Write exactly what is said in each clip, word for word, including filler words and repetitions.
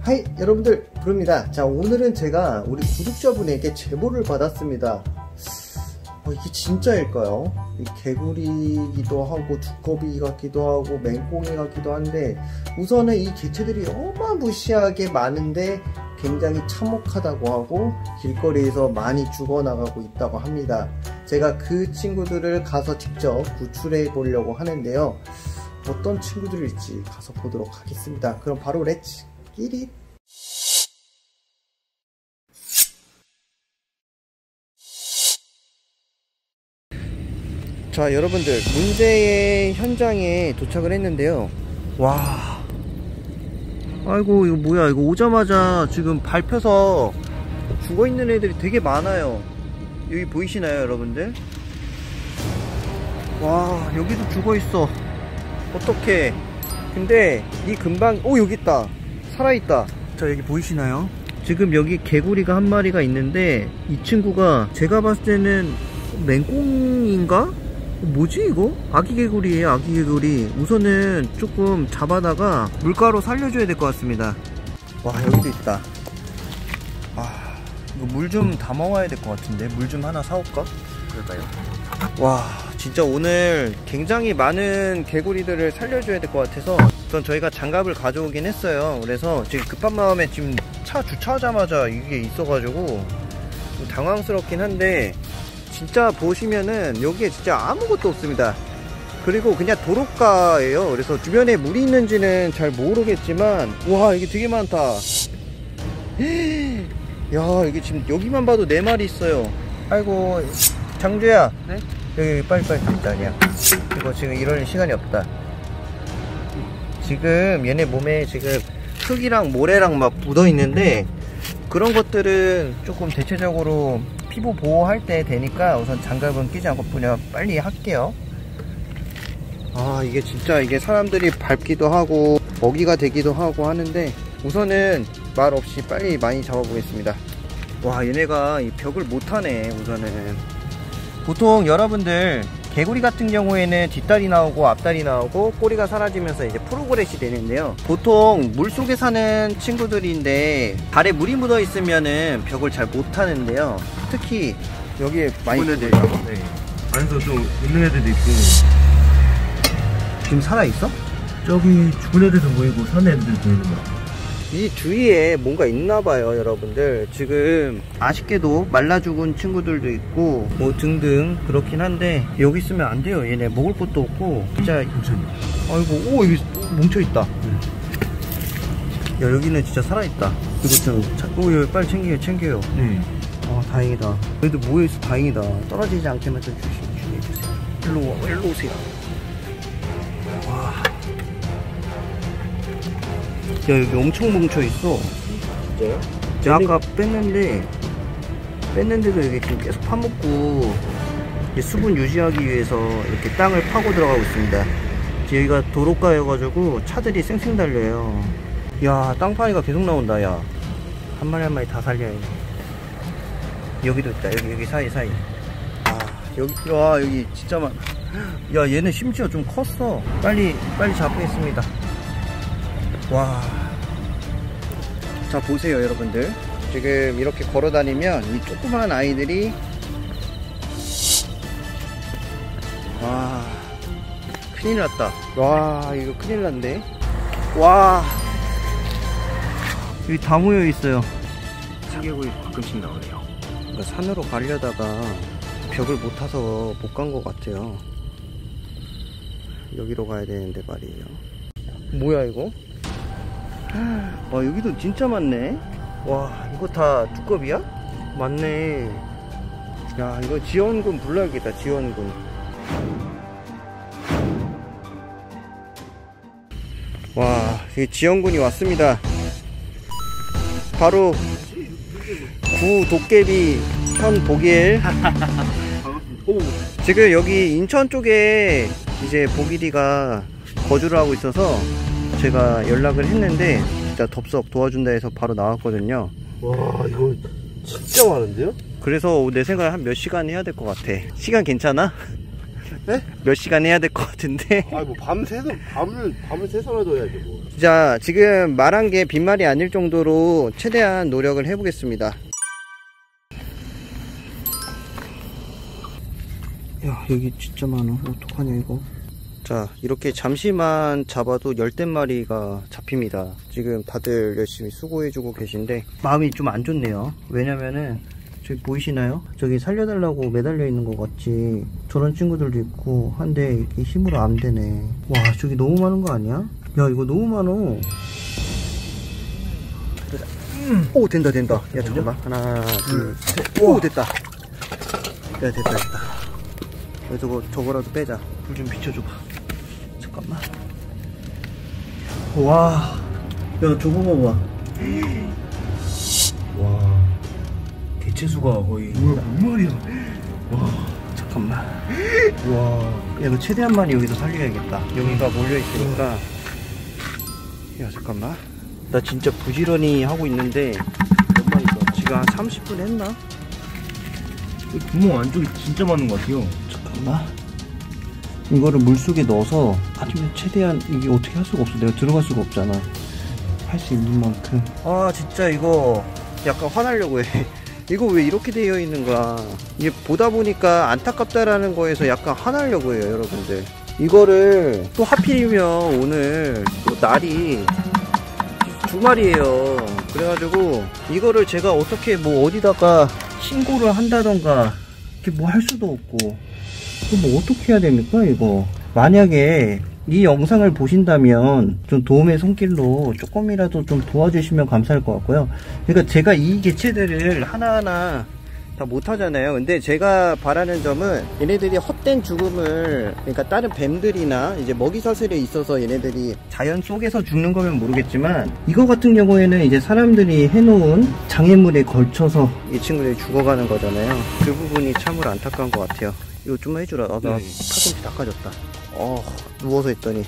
하이 여러분들, 부릅니다. 자, 오늘은 제가 우리 구독자분에게 제보를 받았습니다. 어, 이게 진짜일까요? 이 개구리기도 하고 두꺼비 같기도 하고 맹꽁이 같기도 한데, 우선은 이 개체들이 어마무시하게 많은데 굉장히 참혹하다고 하고 길거리에서 많이 죽어나가고 있다고 합니다. 제가 그 친구들을 가서 직접 구출해 보려고 하는데요. 어떤 친구들일지 가서 보도록 하겠습니다. 그럼 바로 렛츠 끼릿! 자, 여러분들, 문제의 현장에 도착을 했는데요. 와, 아이고, 이거 뭐야, 이거 오자마자 지금 밟혀서 죽어있는 애들이 되게 많아요. 여기 보이시나요, 여러분들? 와, 여기도 죽어있어. 어떡해. 근데 이 금방, 오, 여기 있다. 살아있다. 자, 여기 보이시나요? 지금 여기 개구리가 한 마리가 있는데, 이 친구가 제가 봤을 때는 맹꽁인가? 뭐지 이거? 아기 개구리예요, 아기 개구리. 우선은 조금 잡아다가 물가로 살려줘야 될 것 같습니다. 와, 여기도 있다. 아, 이거 물 좀 담아와야 될 것 같은데. 물 좀 하나 사올까? 그럴까요? 와, 진짜 오늘 굉장히 많은 개구리들을 살려줘야 될 것 같아서 우선 저희가 장갑을 가져오긴 했어요. 그래서 지금 급한 마음에 지금 차 주차하자마자 이게 있어가지고 좀 당황스럽긴 한데, 진짜 보시면은 여기에 진짜 아무것도 없습니다. 그리고 그냥 도로가예요. 그래서 주변에 물이 있는지는 잘 모르겠지만, 와, 이게 되게 많다. 야, 이게 지금 여기만 봐도 네 마리 있어요. 아이고, 장주야. 네? 여기 빨리빨리 잡자 그냥. 이거 지금 이럴 시간이 없다. 지금 얘네 몸에 지금 흙이랑 모래랑 막 묻어 있는데, 그런 것들은 조금 대체적으로 피부 보호할 때 되니까 우선 장갑은 끼지 않고 그냥 빨리 할게요. 아, 이게 진짜 이게 사람들이 밟기도 하고 먹이가 되기도 하고 하는데, 우선은 말 없이 빨리 많이 잡아보겠습니다. 와, 얘네가 이 벽을 못하네. 우선은 보통 여러분들 개구리 같은 경우에는 뒷다리 나오고 앞다리 나오고 꼬리가 사라지면서 이제 프로그레시 되는데요. 보통 물속에 사는 친구들인데 발에 물이 묻어 있으면은 벽을 잘 못하는데요. 특히 여기에 많이 죽은 애들 있고, 네. 안에서 좀 있는 애들도 있고. 지금 살아있어? 저기 죽은 애들도 보이고 사는 애들도 보이는 거야. 이 주위에 뭔가 있나봐요, 여러분들. 지금 아쉽게도 말라 죽은 친구들도 있고 뭐 등등 그렇긴 한데, 여기 있으면 안 돼요. 얘네 먹을 것도 없고 진짜. 괜찮네. 아이고, 오, 여기 뭉쳐있다. 응. 야, 여기는 진짜 살아있다. 이거 좀, 오, 여기 빨리 챙겨요, 챙겨요. 네. 아, 다행이다. 그래도 모여있어 다행이다. 떨어지지 않게만 좀 주시해주세요. 일로 와, 일로 오세요. 와. 야, 여기 엄청 뭉쳐있어. 진짜요? 제가 아까 뺐는데, 뺐는데도 여기 지금 계속 파먹고, 수분 유지하기 위해서 이렇게 땅을 파고 들어가고 있습니다. 여기가 도로가여가지고 차들이 쌩쌩 달려요. 야, 땅 파니까 계속 나온다. 야, 한 마리 한 마리 다 살려야 돼. 여기도 있다. 여기 여기 사이 사이. 아, 여기, 와, 여기 진짜 많아. 야, 얘는 심지어 좀 컸어. 빨리 빨리 잡겠습니다. 와, 자, 보세요 여러분들. 지금 이렇게 걸어 다니면 이 조그만 아이들이, 와, 큰일 났다. 와, 이거 큰일 났네. 와, 여기 다 모여 있어요. 사계곡이 가끔씩 나오네요. 그러니까 산으로 가려다가 벽을 못 타서 못 간 것 같아요. 여기로 가야 되는데 말이에요. 뭐야 이거? 와, 여기도 진짜 많네. 와, 이거 다 두꺼비야? 맞네. 야, 이거 지원군 불러야겠다. 지원군. 와, 이 지원군이 왔습니다. 바로 구 도깨비 현 보길. 지금 여기 인천 쪽에 이제 보길이가 거주를 하고 있어서 제가 연락을 했는데 진짜 덥석 도와준다 해서 바로 나왔거든요. 와, 이거 진짜 많은데요? 그래서 내 생각에 한 몇 시간 해야 될 것 같아. 시간 괜찮아? 네? 몇 시간 해야 될 것 같은데. 아니 뭐 밤새서 밤을 밤을 새서라도 해야지 뭐. 자, 지금 말한 게 빈말이 아닐 정도로 최대한 노력을 해보겠습니다. 야, 여기 진짜 많아. 어떡하냐 이거. 자, 이렇게 잠시만 잡아도 열댓 마리가 잡힙니다. 지금 다들 열심히 수고해주고 계신데 마음이 좀 안 좋네요. 왜냐면은 저기 보이시나요? 저기 살려달라고 매달려 있는 것 같지. 저런 친구들도 있고 한데 이렇게 힘으로 안 되네. 와, 저기 너무 많은 거 아니야? 야, 이거 너무 많어. 음. 오, 된다 된다. 야, 잠깐만. 하나 둘 셋. 오, 됐다. 야, 됐다 됐다. 야, 저거 저거라도 빼자. 불 좀 비춰줘봐. 잠깐만. 와, 야, 저거 봐봐. 와, 개체수가 거의. 뭐야, 뭔 말이야. 와, 잠깐만. 와, 야, 이거 최대한 많이 여기서 살려야겠다. 여기가 몰려있으니까. 야, 잠깐만. 나 진짜 부지런히 하고 있는데 몇 마리 더? 지금 한 삼십 분 했나? 구멍 안쪽이 진짜 많은 것 같아요. 잠깐만. 이거를 물속에 넣어서 아니면 최대한 이게 어떻게 할 수가 없어. 내가 들어갈 수가 없잖아. 할 수 있는 만큼. 아, 진짜 이거 약간 화나려고 해. 이거 왜 이렇게 되어 있는 거야. 이게 보다 보니까 안타깝다라는 거에서 약간 화나려고 해요, 여러분들. 이거를 또 하필이면 오늘 또 날이 주말이에요. 그래가지고 이거를 제가 어떻게 뭐 어디다가 신고를 한다던가 이렇게 뭐 할 수도 없고. 뭐 어떻게 해야 됩니까 이거. 만약에 이 영상을 보신다면 좀 도움의 손길로 조금이라도 좀 도와주시면 감사할 것 같고요. 그러니까 제가 이 개체들을 하나하나 다 못하잖아요. 근데 제가 바라는 점은 얘네들이 헛된 죽음을, 그러니까 다른 뱀들이나 이제 먹이 사슬에 있어서 얘네들이 자연 속에서 죽는 거면 모르겠지만 이거 같은 경우에는 이제 사람들이 해놓은 장애물에 걸쳐서 이 친구들이 죽어가는 거잖아요. 그 부분이 참으로 안타까운 것 같아요. 이거 좀만 해주라. 아, 나 네. 팔꿈치 닦아졌다. 어, 누워서 했더니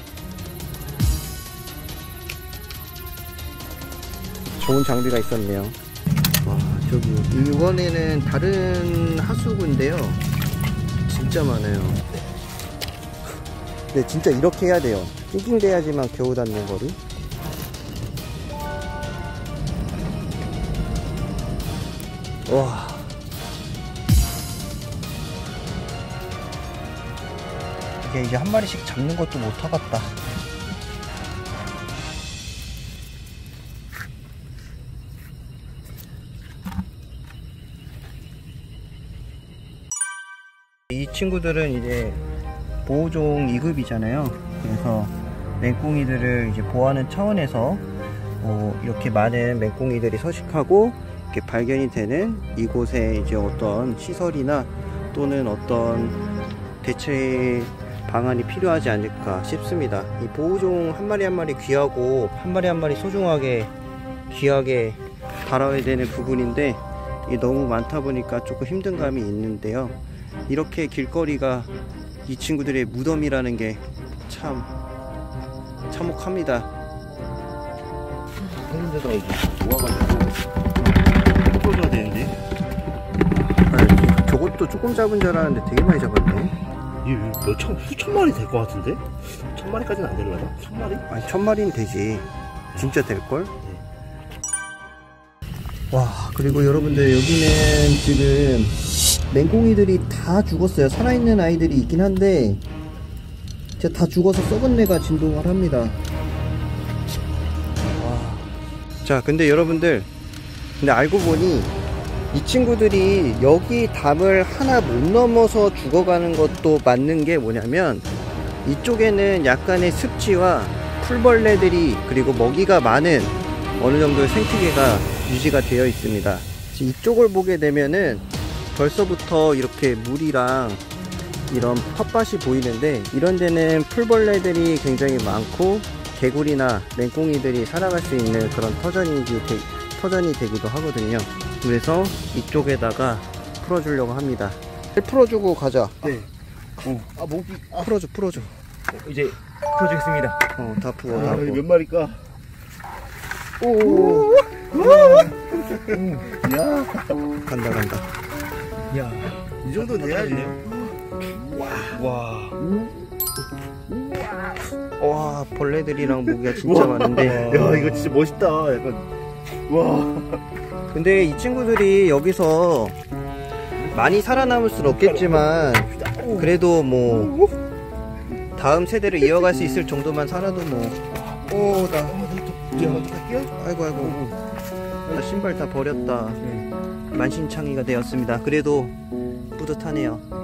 좋은 장비가 있었네요. 와, 저기 이번에는 다른 하수구인데요, 진짜 많아요. 근데 진짜 이렇게 해야 돼요. 낑낑대야지만 겨우 닿는 거리. 와, 이게 이제 한 마리씩 잡는 것도 못하겠다. 이 친구들은 이제 보호종 이 급이잖아요. 그래서 맹꽁이들을 이제 보호하는 차원에서 어 이렇게 많은 맹꽁이들이 서식하고 이렇게 발견이 되는 이곳에 이제 어떤 시설이나 또는 어떤 대체 방안이 필요하지 않을까 싶습니다. 이 보호종 한 마리 한 마리 귀하고 한 마리 한 마리 소중하게 귀하게 다뤄야 되는 부분인데 이게 너무 많다 보니까 조금 힘든 감이 있는데요. 이렇게 길거리가 이 친구들의 무덤이라는 게 참 참혹합니다. 했는데다 이제 모아가지고 풀어줘야 되는데. 아, 저것도 조금 잡은 줄 알았는데 되게 많이 잡았네. 이몇 천, 수천 마리 될 것 같은데? 천 마리까지는 안 되려나? 천 마리? 아니, 천 마리는 되지. 진짜 될걸? 와, 그리고 여러분들 여기는 지금 맹꽁이들이 다 죽었어요. 살아있는 아이들이 있긴 한데 진짜 다 죽어서 썩은 내가 진동을 합니다. 와. 자, 근데 여러분들, 근데 알고 보니 이 친구들이 여기 담을 하나 못 넘어서 죽어가는 것도 맞는 게 뭐냐면 이쪽에는 약간의 습지와 풀벌레들이 그리고 먹이가 많은 어느 정도의 생태계가 유지가 되어 있습니다. 이쪽을 보게 되면은 벌써부터 이렇게 물이랑 이런 텃밭이 보이는데 이런 데는 풀벌레들이 굉장히 많고 개구리나 맹꽁이들이 살아갈 수 있는 그런 터전이, 터전이 되기도 하거든요. 그래서 이쪽에다가 풀어주려고 합니다. 풀어주고 가자. 네. 어. 아, 목이. 아. 풀어줘, 풀어줘. 어, 이제 풀어주겠습니다. 어, 다 부어, 아, 다 부어. 몇 마리까? 오. 야, 간다, 간다. 야, 이 정도 돼야지. 와. 와. 와, 벌레들이랑 모기가 진짜 많은데. 야, 이거 진짜 멋있다. 약간. 와. 근데 이 친구들이 여기서 많이 살아남을 순 없겠지만, 그래도 뭐, 다음 세대를 이어갈 수 있을 정도만 살아도 뭐. 오, 나. 이제 먼저 갈게요. 아이고, 아이고. 나 신발 다 버렸다. 만신창이가 되었습니다. 그래도 뿌듯하네요.